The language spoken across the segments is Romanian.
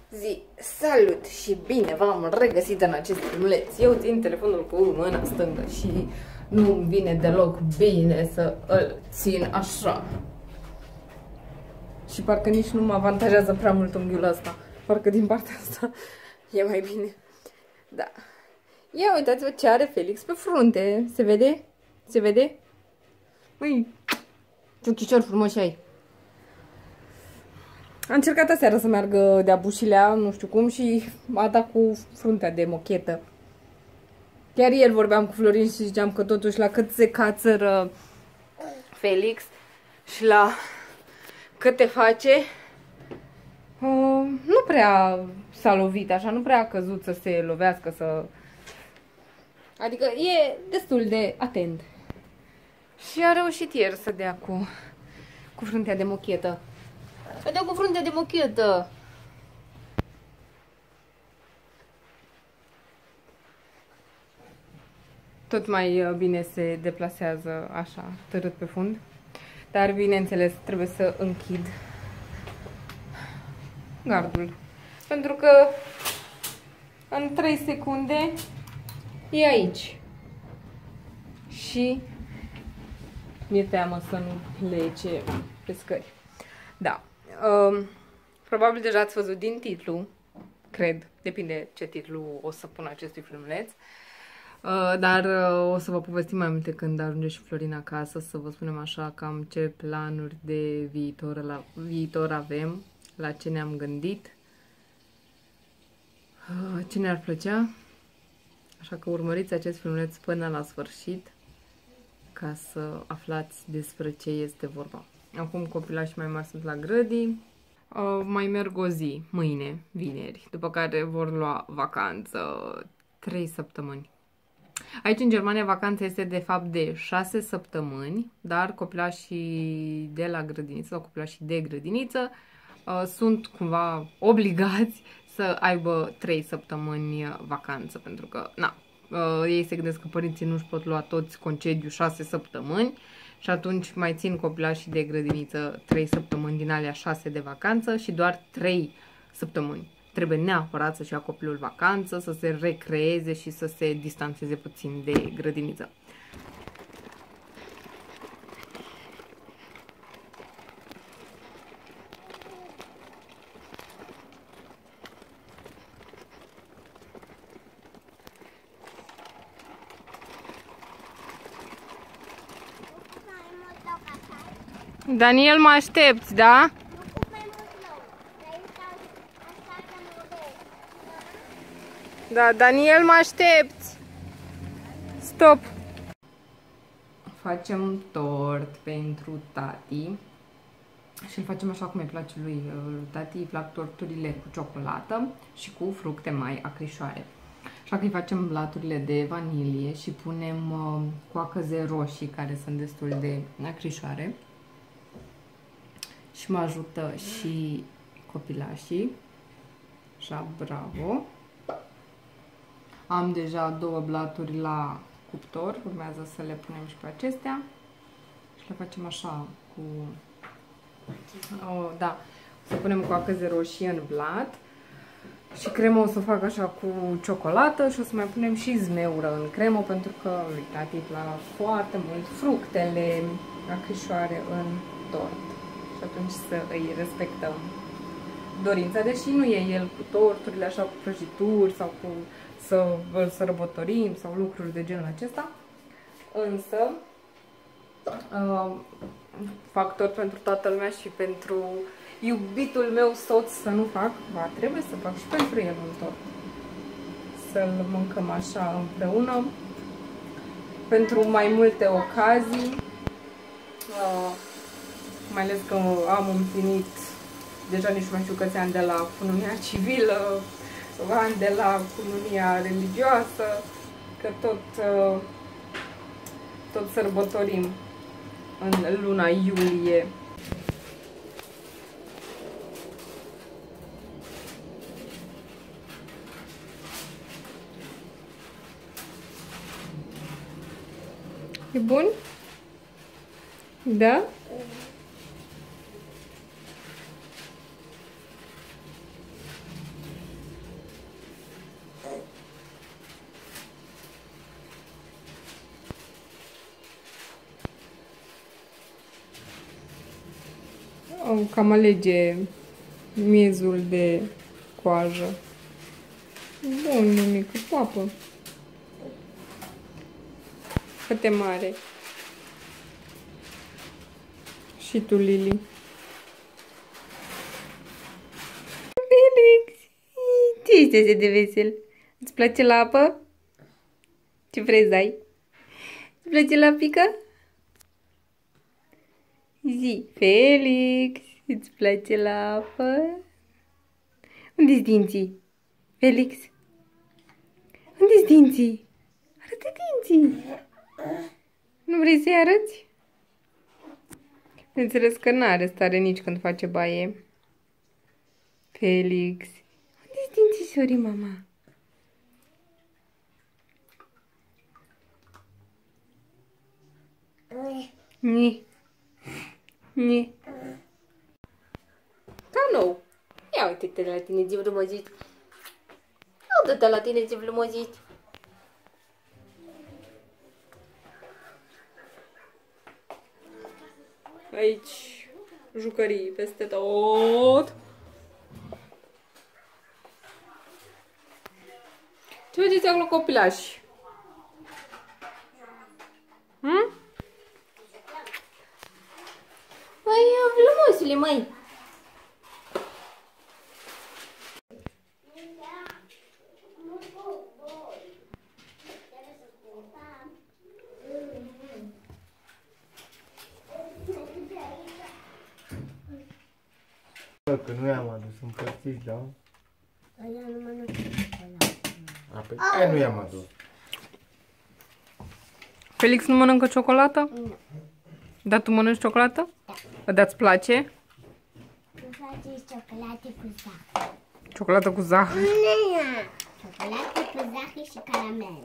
Salut și bine v-am regăsit în acest filmuleț. Eu țin telefonul cu mâna stângă și nu-mi vine deloc bine să îl țin așa. Și parcă nici nu mă avantajează prea mult unghiul ăsta. Parcă din partea asta e mai bine. Da. Ia uitați-vă ce are Felix pe frunte. Se vede? Se vede? Ui, ce ochișori frumoși ai. A încercat aseară să meargă de-a bușilea, nu știu cum, și a dat cu fruntea de mochetă. Chiar ieri vorbeam cu Florin și ziceam că totuși la cât se cațără Felix și la cât te face, nu prea s-a lovit așa, nu prea a căzut să se lovească, să... Adică e destul de atent. Și a reușit ieri să dea cu fruntea de mochetă. Să dea cu fruntea de mochetă. Tot mai bine se deplasează așa, târât pe fund. Dar, bineînțeles, trebuie să închid gardul. Pentru că în 3 secunde e aici. Și mi-e teamă să nu plece pe scări. Da. Probabil deja ați văzut din titlu, cred, depinde ce titlu o să pun acestui filmuleț. Dar o să vă povestim mai multe când ajunge și Florin acasă, să vă spunem așa cam ce planuri de viitor avem, la ce ne-am gândit, ce ne-ar plăcea. Așa că urmăriți acest filmuleț până la sfârșit ca să aflați despre ce este vorba. Acum copilașii mai mari sunt la grădii, mai merg o zi, mâine, vineri, după care vor lua vacanță 3 săptămâni. Aici în Germania vacanța este de fapt de 6 săptămâni, dar copilașii de la grădiniță sau copilașii de grădiniță sunt cumva obligați să aibă 3 săptămâni vacanță, pentru că ei se gândesc că părinții nu își pot lua toți concediu 6 săptămâni și atunci mai țin copilașii de grădiniță 3 săptămâni din alea 6 de vacanță și doar 3 săptămâni. Trebuie neapărat să-și ia copilul vacanță, să se recreeze și să se distanțeze puțin de grădiniță. Daniel, mă aștepți, da? Da, Daniel, mă aștepți! Stop! Facem tort pentru tati și îl facem așa cum îi place lui tati. Îi plac torturile cu ciocolată și cu fructe mai acrișoare. Așa că îi facem blaturile de vanilie și punem coacăze roșii care sunt destul de acrișoare. Și mă ajută și copilașii. Așa, bravo! Am deja 2 blaturi la cuptor, urmează să le punem și pe acestea. Și le facem așa cu... da, să punem coacăze roșii în blat. Și cremă o să fac așa cu ciocolată și o să mai punem și zmeură în cremă, pentru că lui tati îi plac foarte mult fructele acrișoare în tort. Și atunci să îi respectăm dorința, deși nu e el cu torturile așa cu prăjituri sau cu să îl sărbătorim sau lucruri de genul acesta. Însă fac tot pentru toată lumea și pentru iubitul meu soț să nu fac, trebuie să fac și pentru el un tort. Să-l mâncăm așa împreună pentru mai multe ocazii. Mai ales că am împlinit deja nici nu mai știu câți ani de la cununia civilă, ani de la cununia religioasă, că tot sărbătorim în luna iulie. E bun? Da? cam alege miezul de coajă. Bun, mămică, papă. Câte mare. Și tu, Lili. Felix! Ce ești așa de vesel? Îți place la apă? Ce vrei să ai? Îți place la pică? Zi, Felix, îți place la apă? Unde-s dinții? Felix? Unde-s dinții? Arată dinții! Nu vrei să-i arăți? Înțeles că n-are stare nici când face baie. Felix, unde-s dințișorii, mama? Ni. Ni. Ca nou. Ia uite-te la tine, zi frumozit. Uite-te la tine, zi frumozit. Aici jucării peste tot. Ce faceți acolo, copilași? Măi, frumosule, măi! Că nu i-am adus împărțiți, da? Aia nu mănâncă Pe aia nu i-am adus. Felix nu mănâncă ciocolată? Nu. Dar tu mănânci ciocolată? Da. Dar îți place? Îmi place ciocolată cu zahăr. Ciocolată cu zahăr. Ciocolată cu zahăr și caramele.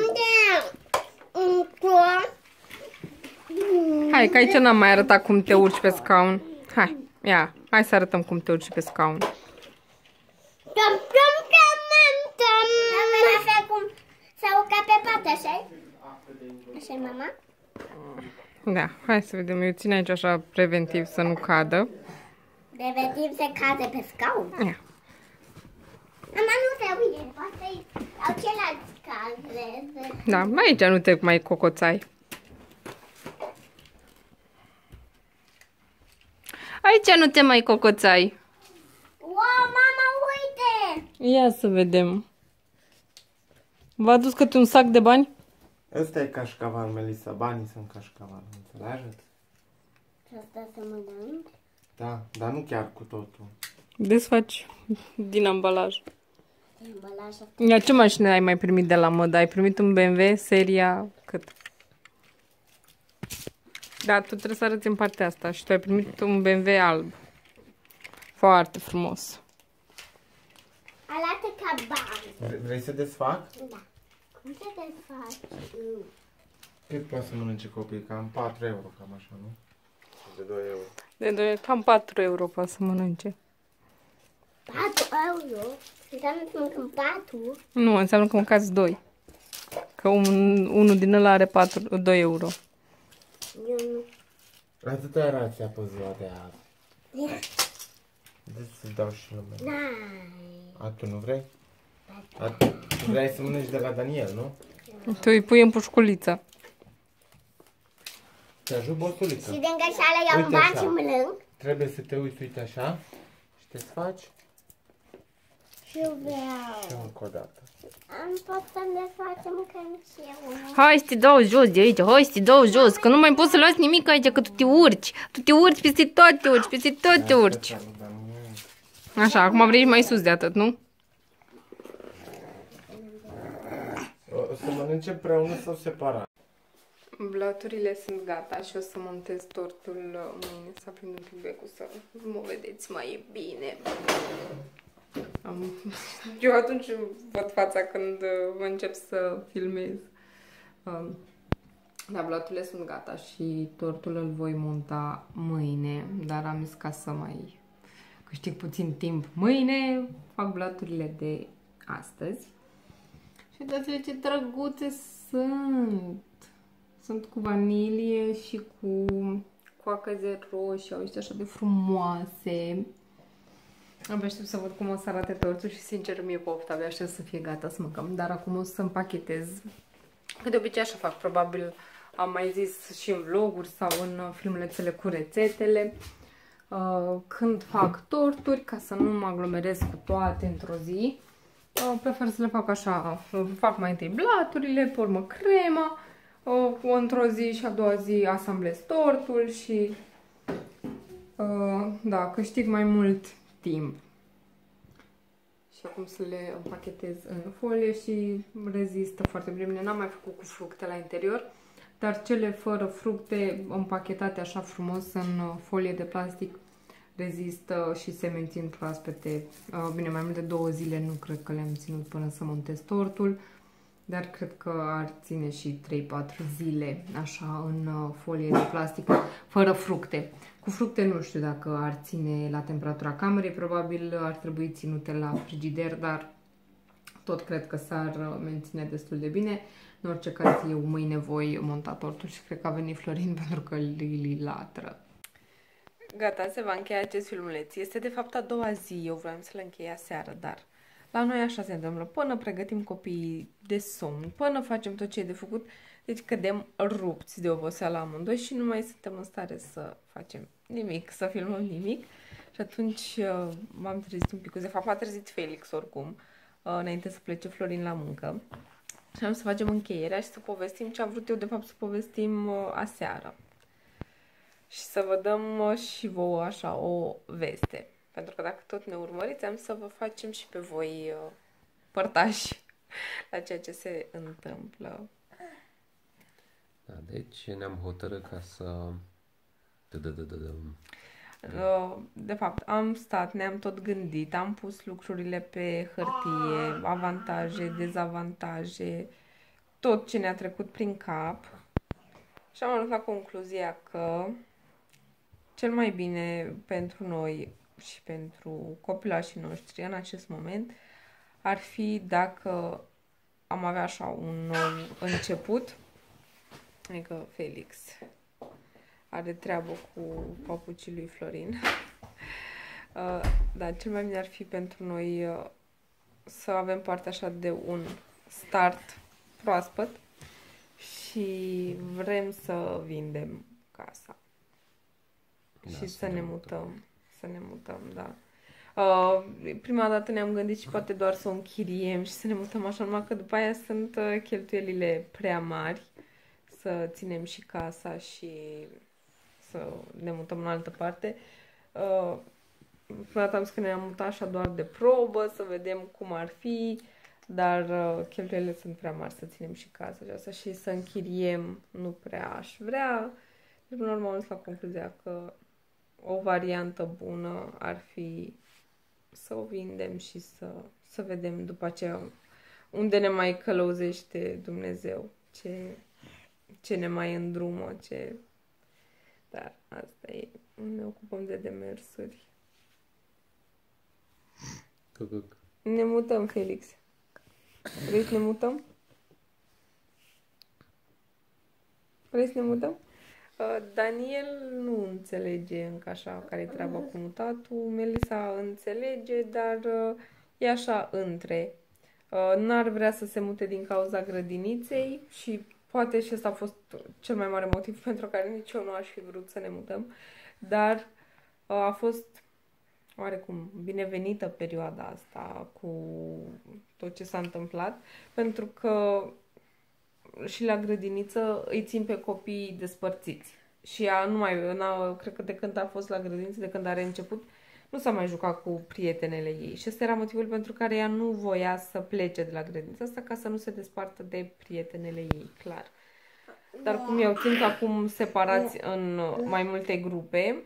Hai, că aici n-am mai arătat cum te urci pe scaun. Hai, ia, hai să arătăm cum te urci pe scaun. Așa cum s-a urcat pe pat, așa-i? Așa-i, mama? Da, hai să vedem. Eu țin aici așa preventiv să nu cadă. Preventiv se cade pe scaun. Ia. Mama, nu te uite, poate au celălalt care. Da, aici nu te mai cocoțai. Aici nu te mai cocoțai. Wow, mama, uite! Ia să vedem. V-a adus câte un sac de bani? Ăsta e cașcaval, Melissa. Banii sunt cașcaval, înțelegeți? Și asta să mă dăm? Da, dar nu chiar cu totul. Desfaci din ambalaj. Ambalajul. Ia, ce mașină ai mai primit de la Măd? Ai primit un BMW seria cât? Da, tu trebuie să arăți în partea asta și tu ai primit un BMW alb. Foarte frumos. Arată ca bani. Vrei să desfac? Da. Cum se desfaci? Cât poate să mănânce copiii? Cam 4 euro, cam așa, nu? De 2 euro. De 2, cam 4 euro poate să mănânce. 4 euro? Înseamnă că mâncăm 4? Nu, înseamnă că mâncați 2. Că unul din ăla are 2 euro. Eu nu. Atâta era ți-a pe ziua de azi. Deci să-ți dau și lumea. N-ai. A, tu nu vrei? Tu vrei să mănânci de la Daniel, nu? Tu îi pui în pușculiță. Te ajut, bosulică. Și de îngășeală iau Uite bani așa. și mănânc. Trebuie să te uiți, uite așa. Și te faci. Și eu vreau. Și încă o dată. Am pot să ne facem mâncăm și eu una. Hai să te dau jos de aici, hai să te dau jos, că nu mai poți să lași nimic aici, că tu te urci. Tu te urci peste tot, te urci, peste tot te urci. Așa, acum vrei mai sus de atât, nu? O să mănânce împreună sau separat? Blaturile sunt gata și o să montez tortul mâine, să aprind un pic becul să mă vedeți mai bine. Eu atunci văd fața când încep să filmez. Da, blaturile sunt gata și tortul îl voi monta mâine, dar am zis ca să mai câștig puțin timp. Mâine fac blaturile de astăzi. Și uitați-le ce drăguțe sunt! Sunt cu vanilie și cu coacaze roșii, au ăștia așa de frumoase. Abia aștept să văd cum o să arate tortul și sincer mi-e poftă, abia aștept să fie gata să mâncăm. Dar acum o să împachetez. Că de obicei așa fac, probabil am mai zis și în vloguri sau în filmulețele cu rețetele. Când fac torturi, ca să nu mă aglomerez cu toate într-o zi, prefer să le fac așa, fac mai întâi blaturile, pe urmă crema, într-o zi și a doua zi asamblez tortul și da, câștig mai mult timp. Și acum să le împachetez în folie și rezistă foarte bine. N-am mai făcut cu fructe la interior, dar cele fără fructe împachetate așa frumos în folie de plastic rezistă și se mențin proaspete. Bine, mai mult de 2 zile nu cred că le-am ținut până să montez tortul, dar cred că ar ține și 3-4 zile așa în folie de plastic fără fructe. Cu fructe nu știu dacă ar ține la temperatura camerei, probabil ar trebui ținute la frigider, dar tot cred că s-ar menține destul de bine. În orice caz, eu mâine voi monta tortul și cred că a venit Florin pentru că Lili latră. Gata, se va încheia acest filmuleț. Este de fapt a doua zi, eu vreau să-l închei aseară, dar la noi așa se întâmplă. Până pregătim copiii de somn, până facem tot ce e de făcut, deci cădem rupți de oboseală amândoi și nu mai suntem în stare să facem nimic, să filmăm nimic. Și atunci m-am trezit un pic. De fapt m-a trezit Felix oricum, înainte să plece Florin la muncă. Și am să facem încheierea și să povestim ce am vrut eu de fapt să povestim aseară. Și să vă dăm și vouă așa o veste. Pentru că dacă tot ne urmăriți, am să vă facem și pe voi părtași la ceea ce se întâmplă. Da, deci ne-am hotărât ca să... De fapt, am stat, ne-am tot gândit, am pus lucrurile pe hârtie, avantaje, dezavantaje, tot ce ne-a trecut prin cap și am ajuns la concluzia că cel mai bine pentru noi și pentru copilașii noștri în acest moment ar fi dacă am avea așa un nou început, adică Felix are treabă cu papucii lui Florin. Dar cel mai bine ar fi pentru noi să avem parte așa de un start proaspăt și vrem să vindem casa. Da, și să ne mutăm. Să ne mutăm, da. Prima dată ne-am gândit și poate doar să o închiriem și să ne mutăm așa, numai că după aia sunt cheltuielile prea mari să ținem și casa și să ne mutăm în altă parte. Prima dată am zis că ne-am mutat așa doar de probă, să vedem cum ar fi, dar cheltuielile sunt prea mari să ținem și casa aceasta și să închiriem nu prea aș vrea. Deci, până la urmă, am ajuns la concluzia că o variantă bună ar fi să o vindem și să vedem după aceea unde ne mai călăuzește Dumnezeu, ce ne mai îndrumă, ce... Dar asta e, ne ocupăm de demersuri. Ne mutăm, Felix. Vrei să ne mutăm? Vrei să ne mutăm? Daniel nu înțelege încă așa care e treaba cu mutatul. Melissa înțelege, dar e așa între. N-ar vrea să se mute din cauza grădiniței și poate și ăsta a fost cel mai mare motiv pentru care nici eu nu aș fi vrut să ne mutăm, dar a fost oarecum binevenită perioada asta cu tot ce s-a întâmplat, pentru că și la grădiniță îi țin pe copii despărțiți. Și ea nu mai, cred că de când a fost la grădiniță, de când are început, nu s-a mai jucat cu prietenele ei. Și ăsta era motivul pentru care ea nu voia să plece de la grădinița asta, ca să nu se despartă de prietenele ei, clar. Dar cum i-au ținut acum separați în mai multe grupe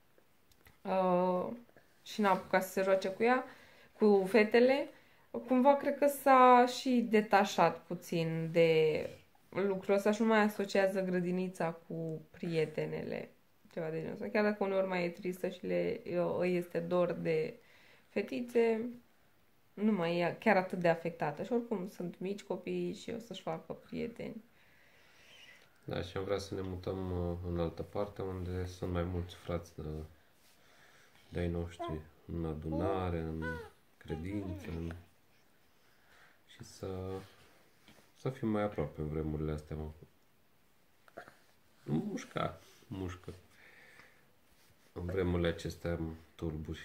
și n-a apucat să se joace cu ea, cu fetele, cumva cred că s-a și detașat puțin de lucrul ăsta și nu mai asociază grădinița cu prietenele, ceva de genul ăsta. Chiar dacă uneori mai e tristă și îi este dor de fetițe, nu mai e chiar atât de afectată. Și oricum sunt mici copii și o să-și facă prieteni. Da, și am vrea să ne mutăm în altă parte unde sunt mai mulți frați de-ai noștri, în adunare, în credință, și să fim mai aproape în vremurile astea, mă. Mușcă. În vremurile acestea tulburi.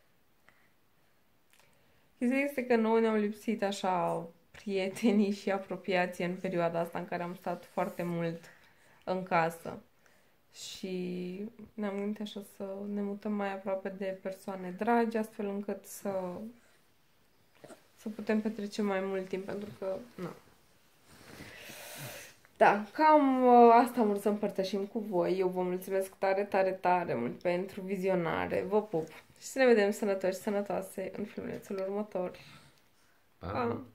Chestia este că nouă ne-au lipsit așa prietenii și apropiații în perioada asta în care am stat foarte mult în casă. Și ne-am gândit așa să ne mutăm mai aproape de persoane dragi, astfel încât să putem petrece mai mult timp, pentru că, nu. Da, cam asta am vrut să împărtășim cu voi. Eu vă mulțumesc tare, tare, tare mult pentru vizionare. Vă pup și să ne vedem sănătoși și sănătoase în filmulețul următor. Pa! Pa!